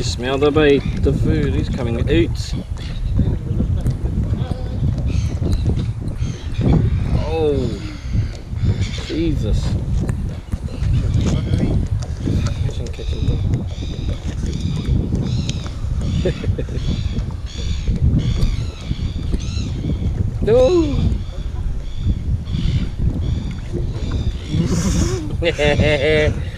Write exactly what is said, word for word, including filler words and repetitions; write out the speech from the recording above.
Smell the bait, the food is coming out. Oh, Jesus. No.